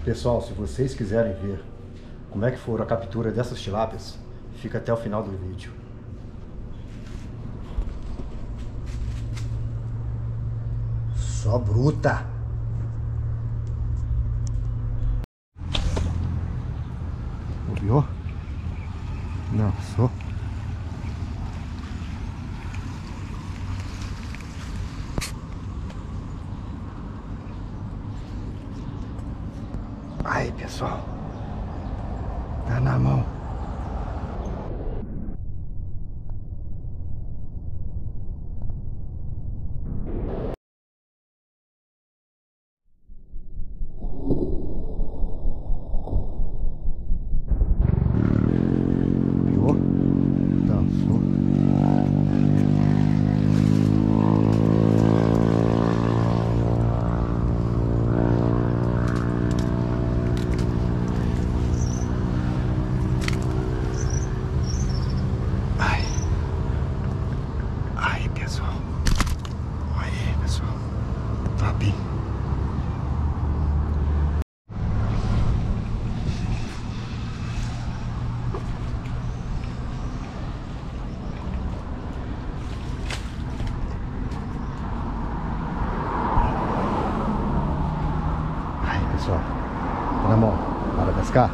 Pessoal, se vocês quiserem ver como é que foi a captura dessas tilápias, fica até o final do vídeo. Só bruta! Ouviu? Não, só. Aí, pessoal. Tá na mão. Viu? Dançou. Aí, pessoal. Aí, pessoal. Top. Aí, pessoal. Tá na mão. Bora pescar?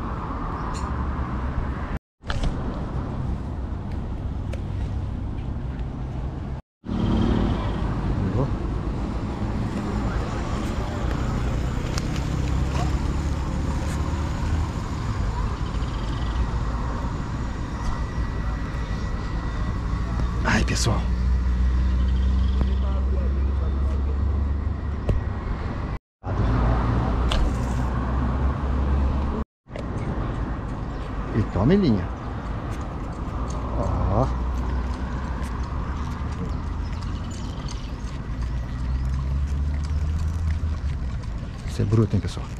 Ai, pessoal. E tome linha. Ó. Isso é bruto, hein, pessoal?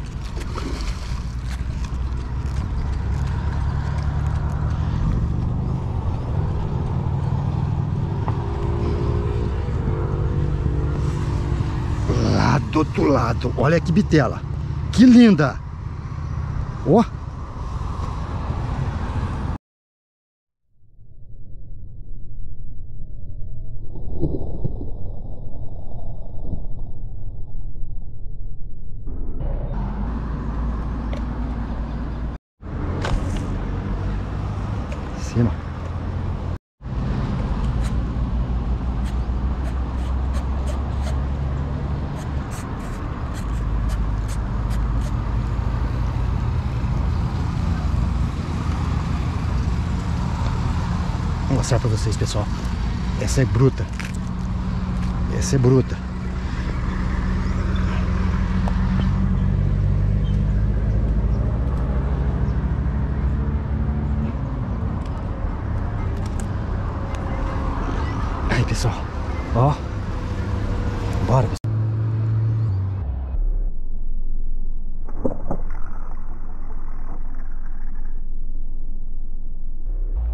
Lá do outro lado. Olha que bitela. Que linda. Ó. Cima. Vou mostrar pra vocês, pessoal. Essa é bruta. Essa é bruta. Aí, pessoal. Ó. Bora, pessoal.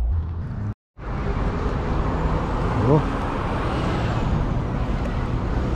Ó.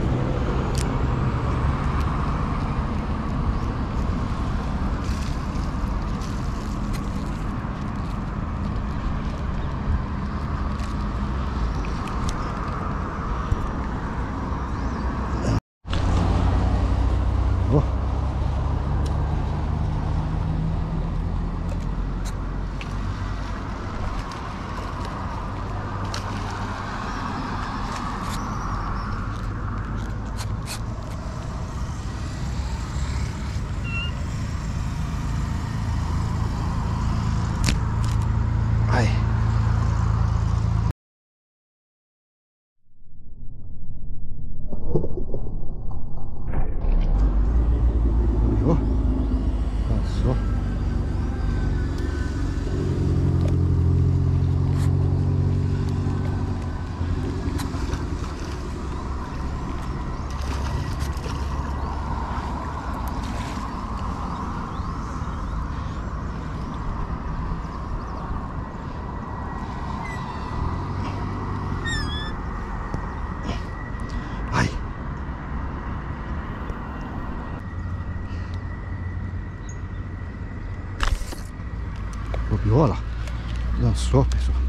Bobeou lá. Dançou, pessoal.